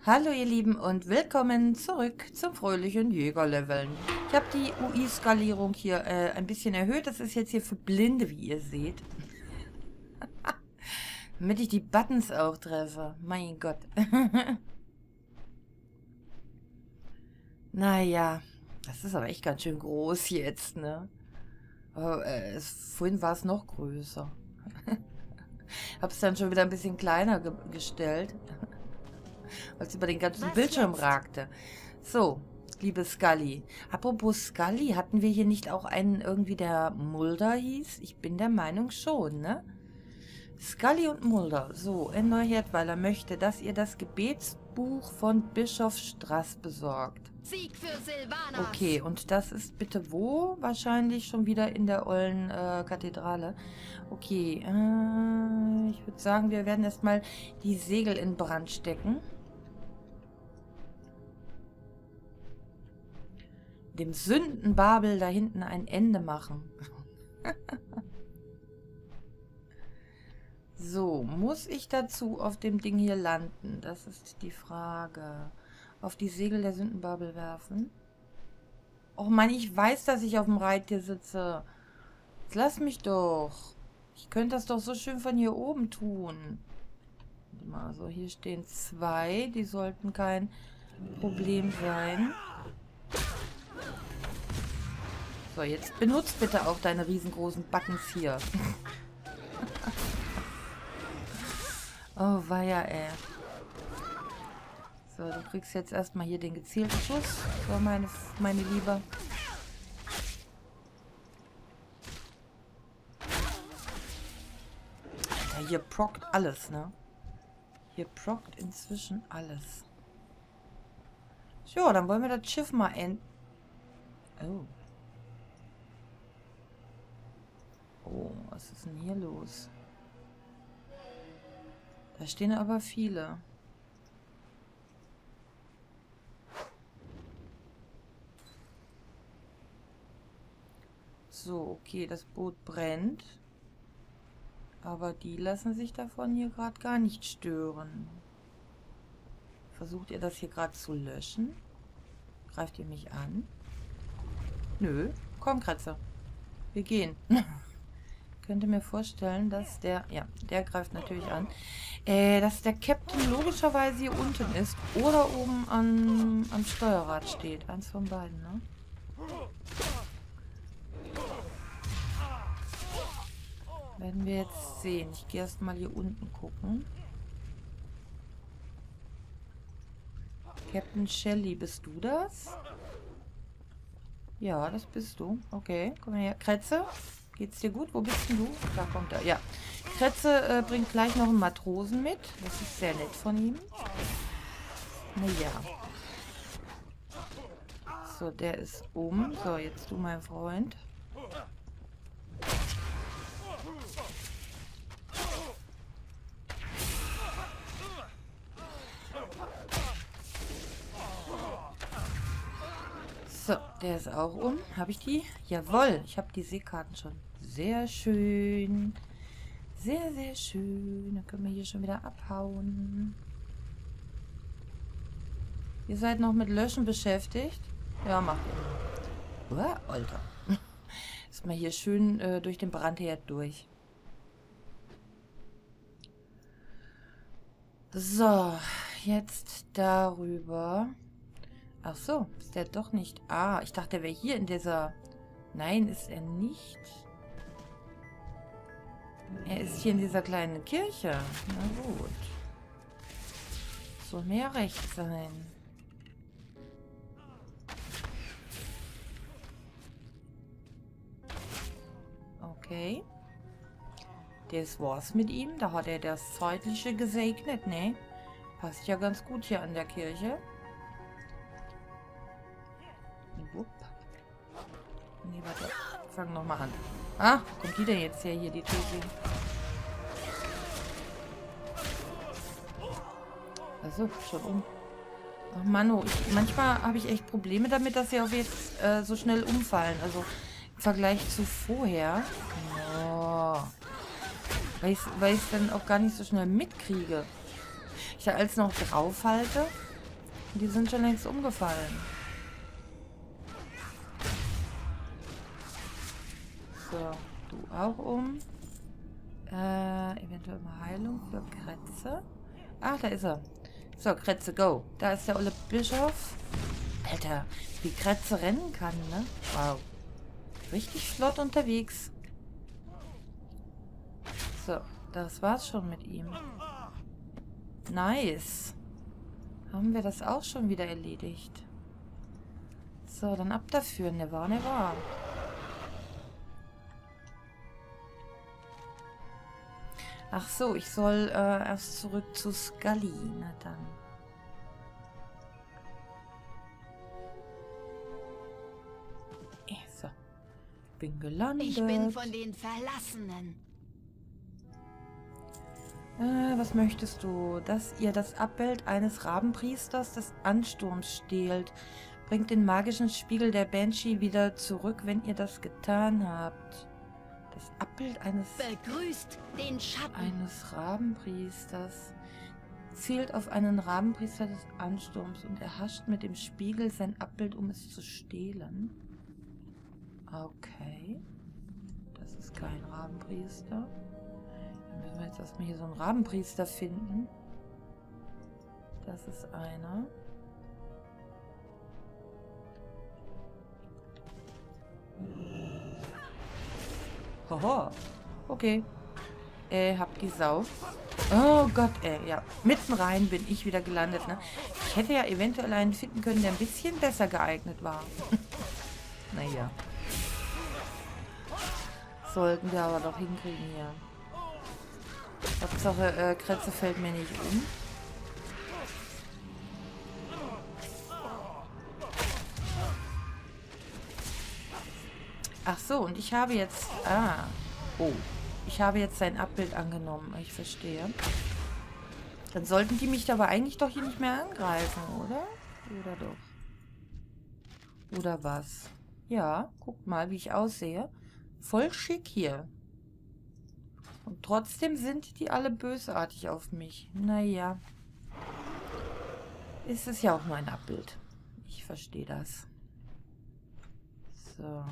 Hallo ihr Lieben und willkommen zurück zum fröhlichen Jägerleveln. Ich habe die UI-Skalierung hier ein bisschen erhöht. Das ist jetzt hier für Blinde, wie ihr seht. Damit ich die Buttons auch treffe. Mein Gott. Naja, das ist aber echt ganz schön groß jetzt, ne? Aber, vorhin war es noch größer. Habe es dann schon wieder ein bisschen kleiner gestellt. Weil es über den ganzen Bildschirm ragte. So, liebe Scully. Apropos Scully, hatten wir hier nicht auch einen irgendwie, der Mulder hieß? Ich bin der Meinung schon, ne? Scully und Mulder. So, in Neuherdweiler möchte, dass ihr das Gebetsbuch von Bischof Strass besorgt. Sieg für Silvanas. Okay, und das ist bitte wo? Wahrscheinlich schon wieder in der ollen Kathedrale. Okay, ich würde sagen, wir werden erstmal die Segel in Brand stecken. Dem Sündenbabel da hinten ein Ende machen. So, muss ich dazu auf dem Ding hier landen? Das ist die Frage. Auf die Segel der Sündenbabel werfen? Och Mann, ich weiß, dass ich auf dem Reittier sitze. Jetzt lass mich doch. Ich könnte das doch so schön von hier oben tun. Warte mal, so hier stehen 2. Die sollten kein Problem sein. So, jetzt benutzt bitte auch deine riesengroßen Buttons hier. Oh, weia, ey. So, du kriegst jetzt erstmal hier den gezielten Schuss. So, meine Liebe. Alter, hier prockt alles, ne? Hier prockt inzwischen alles. So, dann wollen wir das Schiff mal Oh. Oh, was ist denn hier los? Da stehen aber viele. So, okay, das Boot brennt. Aber die lassen sich davon hier gerade gar nicht stören. Versucht ihr das hier gerade zu löschen? Greift ihr mich an? Nö. Komm, Kratzer. Wir gehen. Könnte mir vorstellen, dass der... Ja, der greift natürlich an. Dass der Captain logischerweise hier unten ist. Oder oben am Steuerrad steht. Eins von beiden, ne? Werden wir jetzt sehen. Ich gehe erstmal hier unten gucken. Captain Shelley, bist du das? Ja, das bist du. Okay, komm mal her. Kretze, geht's dir gut? Wo bist denn du? Da kommt er. Ja. Kretze bringt gleich noch einen Matrosen mit. Das ist sehr nett von ihm. Naja. So, der ist um. So, jetzt du, mein Freund. So, der ist auch um. Habe ich die? Jawohl, ich habe die Seekarten schon. Sehr schön. Sehr, sehr schön. Dann können wir hier schon wieder abhauen. Ihr seid noch mit Löschen beschäftigt? Ja, macht ihr. Uah, Alter. Ist mal hier schön durch den Brandherd durch. So, jetzt darüber. Ach so, ist der doch nicht. Ah, ich dachte, er wäre hier in dieser... Nein, ist er nicht. Er ist hier in dieser kleinen Kirche. Na gut. Soll mehr recht sein. Okay. Das war's mit ihm. Da hat er das Zeitliche gesegnet, ne? Passt ja ganz gut hier an der Kirche. Wupp. Nee, warte. Fang nochmal an. Ah, kommt die denn jetzt her, hier, die Tötung? Achso, schon um. Ach Mann, manchmal habe ich echt Probleme damit, dass sie auch jetzt so schnell umfallen. Also im Vergleich zu vorher. Oh. Weil ich es dann auch gar nicht so schnell mitkriege. Ich da alles noch draufhalte. Die sind schon längst umgefallen. So, du auch um. Eventuell mal Heilung für Kretze. Ah, da ist er. So, Kretze, go. Da ist der olle Bischof. Alter, wie Kretze rennen kann, ne? Wow. Richtig flott unterwegs. So, das war's schon mit ihm. Nice. Haben wir das auch schon wieder erledigt. So, dann ab dafür. Never, never. Ach so, ich soll erst zurück zu Scully. Na dann. So. Bin gelandet. Ich bin von den Verlassenen. Was möchtest du? Dass ihr das Abbild eines Rabenpriesters des Ansturms stehlt. Bringt den magischen Spiegel der Banshee wieder zurück, wenn ihr das getan habt. Das Abbild Begrüßt den Schatten eines Rabenpriesters. Zielt auf einen Rabenpriester des Ansturms und erhascht mit dem Spiegel sein Abbild, um es zu stehlen. Okay. Das ist kein Rabenpriester. Dann müssen wir jetzt erstmal hier so einen Rabenpriester finden. Das ist einer. Hoho. Okay. Hab die Sau. Oh Gott, ja. Mitten rein bin ich wieder gelandet, ne? Ich hätte ja eventuell einen finden können, der ein bisschen besser geeignet war. Naja. Sollten wir aber doch hinkriegen hier. Hauptsache, Kretze fällt mir nicht um. Ach so, und ich habe jetzt... Ah. Oh. Ich habe jetzt sein Abbild angenommen. Ich verstehe. Dann sollten die mich aber eigentlich doch hier nicht mehr angreifen, oder? Oder doch? Oder was? Ja, guckt mal, wie ich aussehe. Voll schick hier. Und trotzdem sind die alle bösartig auf mich. Naja. Ist es ja auch nur ein Abbild. Ich verstehe das. So.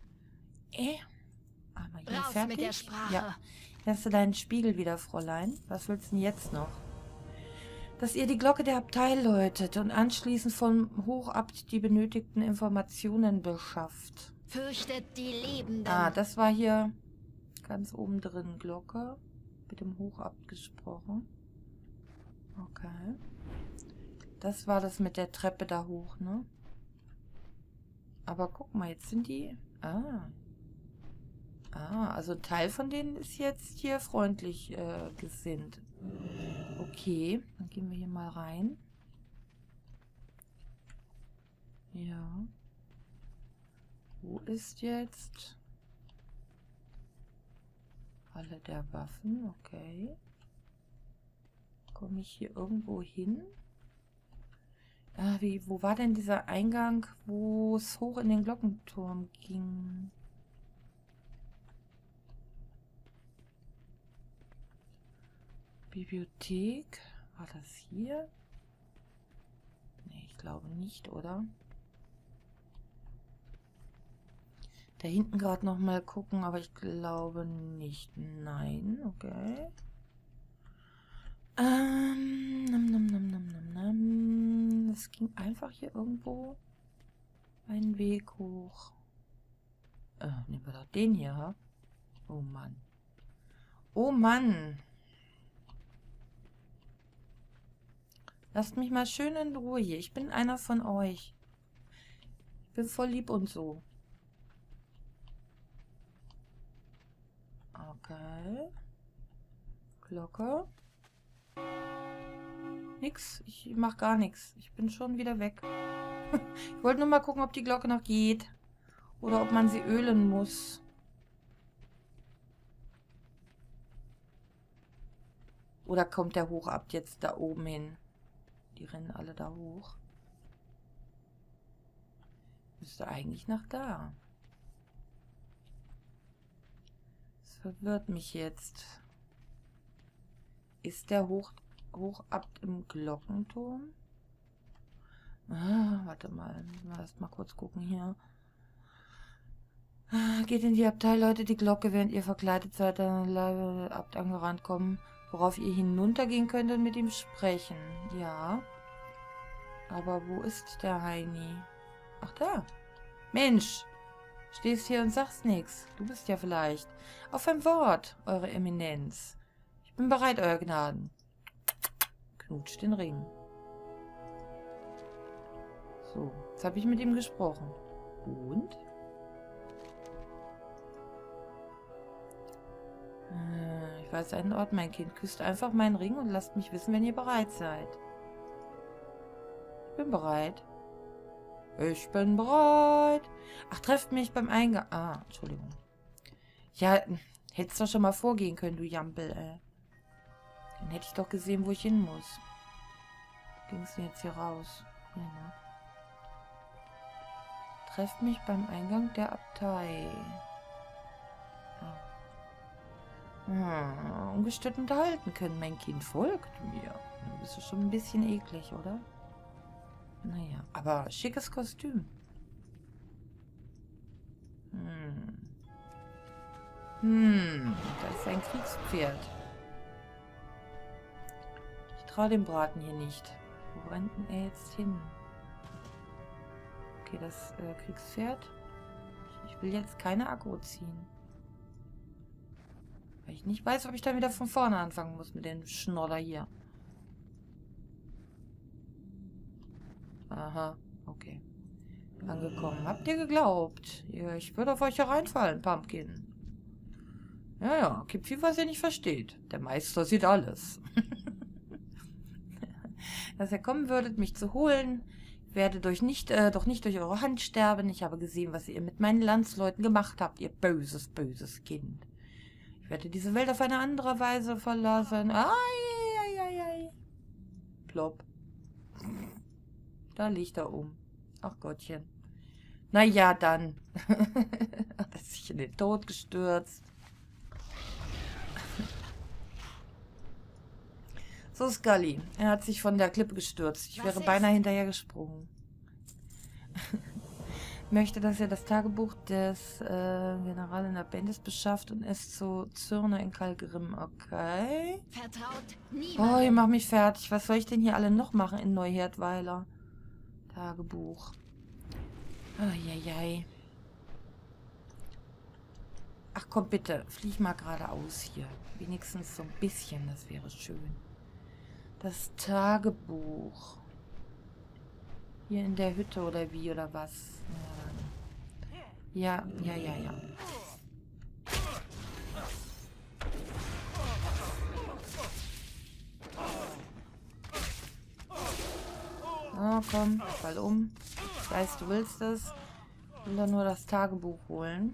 Aber hier raus fertig? mit der Sprache. Ja. Hier hast du deinen Spiegel wieder, Fräulein. Was willst du denn jetzt noch? Dass ihr die Glocke der Abtei läutet und anschließend vom Hochabt die benötigten Informationen beschafft. Fürchtet die Lebenden. Ah, das war hier ganz oben drin. Glocke. Mit dem Hochabt gesprochen. Okay. Das war das mit der Treppe da hoch, ne? Aber guck mal, jetzt sind die... also ein Teil von denen ist jetzt hier freundlich gesinnt. Okay, dann gehen wir hier mal rein. Ja. Wo ist jetzt? Halle der Waffen, okay. Komme ich hier irgendwo hin? Wo war denn dieser Eingang, wo es hoch in den Glockenturm ging? Bibliothek? War das hier? Nee, ich glaube nicht, oder? Da hinten gerade noch mal gucken, aber ich glaube nicht. Nein, okay. Es ging einfach hier irgendwo einen Weg hoch. Nehmen wir doch den hier, ha? Oh Mann. Oh Mann. Lasst mich mal schön in Ruhe hier. Ich bin einer von euch. Ich bin voll lieb und so. Okay. Glocke. Nix. Ich mach gar nichts. Ich bin schon wieder weg. Ich wollte nur mal gucken, ob die Glocke noch geht. Oder ob man sie ölen muss. Oder kommt der Hochabt jetzt da oben hin? Die rennen alle da hoch. Müsste eigentlich nach da. Das verwirrt mich jetzt. Ist der Hochabt im Glockenturm? Ah, warte mal. Erst mal kurz gucken hier. Geht in die Abtei, läutet die Glocke, während ihr verkleidet seid, dann Abt angerannt kommen, worauf ihr hinuntergehen könnt und mit ihm sprechen. Ja. Aber wo ist der Heini? Ach, da. Mensch. Stehst hier und sagst nichts. Du bist ja vielleicht. Auf ein Wort, Eure Eminenz. Ich bin bereit, Euer Gnaden. Knutscht den Ring. So, jetzt habe ich mit ihm gesprochen. Und? Ich weiß einen Ort, mein Kind. Küsst einfach meinen Ring und lasst mich wissen, wenn ihr bereit seid. Ich bin bereit. Ich bin bereit. Ach, trefft mich beim Eingang. Ah, Entschuldigung. Ja, hättest doch schon mal vorgehen können, du Jampel, ey. Dann hätte ich doch gesehen, wo ich hin muss. Ging es denn jetzt hier raus? Ja, ne? Trefft mich beim Eingang der Abtei. Ungestört unterhalten können. Mein Kind folgt mir. Du bist schon ein bisschen eklig, oder? Naja, aber schickes Kostüm. Da ist ein Kriegspferd. Ich traue dem Braten hier nicht. Wo rennt denn er jetzt hin? Okay, das Kriegspferd. Ich will jetzt keine Aggro ziehen. Weil ich nicht weiß, ob ich dann wieder von vorne anfangen muss mit dem Schnoller hier. Aha, okay. Angekommen. Habt ihr geglaubt? Ja, ich würde auf euch hereinfallen, Pumpkin. Ja, ja, gibt viel, was ihr nicht versteht. Der Meister sieht alles. Dass ihr kommen würdet, mich zu holen, werde doch nicht durch eure Hand sterben. Ich habe gesehen, was ihr mit meinen Landsleuten gemacht habt, ihr böses, böses Kind. Ich werde diese Welt auf eine andere Weise verlassen. Ai, ai, ai, ai. Plopp. Da liegt er um. Ach Gottchen. Na ja, dann. Hat er sich in den Tod gestürzt. So, Scully. Er hat sich von der Klippe gestürzt. Ich wäre beinahe hinterher gesprungen. Möchte, dass er das Tagebuch des General in der Bendis beschafft und es zu Zürne in Kalgrim. Okay. Vertraut Oh, niemandem. ihr macht mich fertig. Was soll ich denn hier alle noch machen in Neuherdweiler? Tagebuch. Eieiei. Ach komm bitte, flieg mal geradeaus hier. Wenigstens so ein bisschen, das wäre schön. Das Tagebuch. Hier in der Hütte oder wie oder was? Ja, ja, ja, ja. Oh, komm, fall um. Ich weiß, du willst es. Ich will doch nur das Tagebuch holen.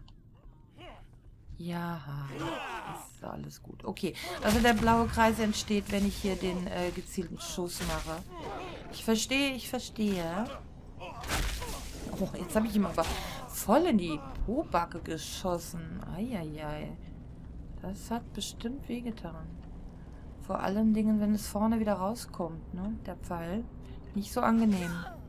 Ja, ist alles gut. Okay, also der blaue Kreis entsteht, wenn ich hier den gezielten Schuss mache. Ich verstehe, ich verstehe. Oh, jetzt habe ich ihm aber voll in die Pobacke geschossen. Eieiei. Das hat bestimmt wehgetan. Vor allen Dingen, wenn es vorne wieder rauskommt, ne? Der Pfeil. Nicht so angenehm.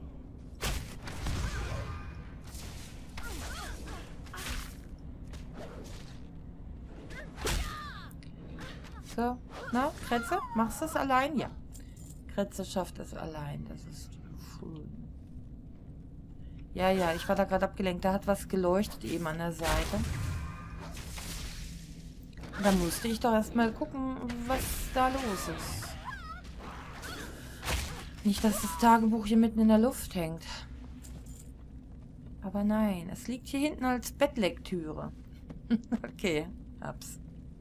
So, na, Kretze, machst du es allein? Ja. Kretze schafft es allein. Das ist schön. Ja, ja, ich war da gerade abgelenkt. Da hat was geleuchtet eben an der Seite. Da musste ich doch erstmal gucken, was da los ist. Nicht, dass das Tagebuch hier mitten in der Luft hängt. Aber nein, es liegt hier hinten als Bettlektüre. Okay, hab's.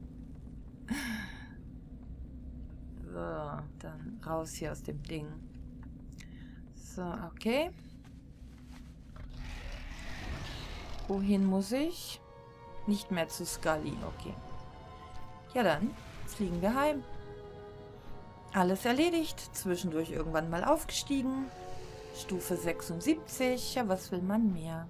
So, dann raus hier aus dem Ding. So, okay. Wohin muss ich? Nicht mehr zu Scully, okay. Ja dann, fliegen wir heim. Alles erledigt, zwischendurch irgendwann mal aufgestiegen. Stufe 76, ja was will man mehr?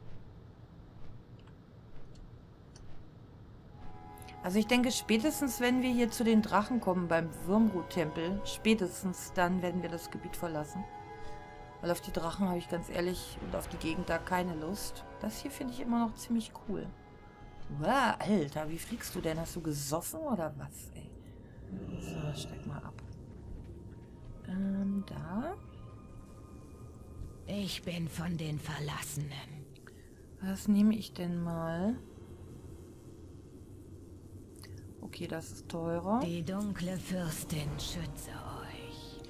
Also ich denke, spätestens wenn wir hier zu den Drachen kommen beim Wyrmrut-Tempel, spätestens dann werden wir das Gebiet verlassen. Weil auf die Drachen habe ich ganz ehrlich und auf die Gegend da keine Lust. Das hier finde ich immer noch ziemlich cool. Wow, Alter, wie fliegst du denn? Hast du gesoffen oder was, ey? So, steig mal ab. Da. Ich bin von den Verlassenen. Was nehme ich denn mal? Okay, das ist teurer. Die dunkle Fürstin schütze euch.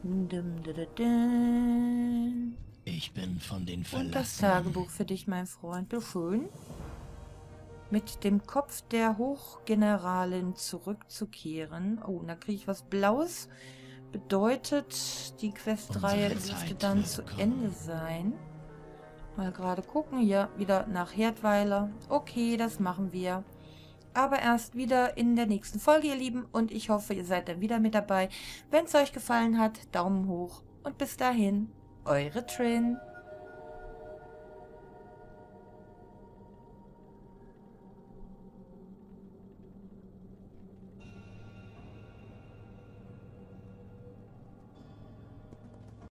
Ich bin von den Verlassenen. Und das Tagebuch für dich, mein Freund. Schön. Mit dem Kopf der Hochgeneralin zurückzukehren. Oh, und da kriege ich was Blaues. Bedeutet, die Questreihe dürfte dann zu Ende sein. Mal gerade gucken. Hier wieder nach Herdweiler. Okay, das machen wir. Aber erst wieder in der nächsten Folge, ihr Lieben. Und ich hoffe, ihr seid dann wieder mit dabei. Wenn es euch gefallen hat, Daumen hoch. Und bis dahin, eure Trin.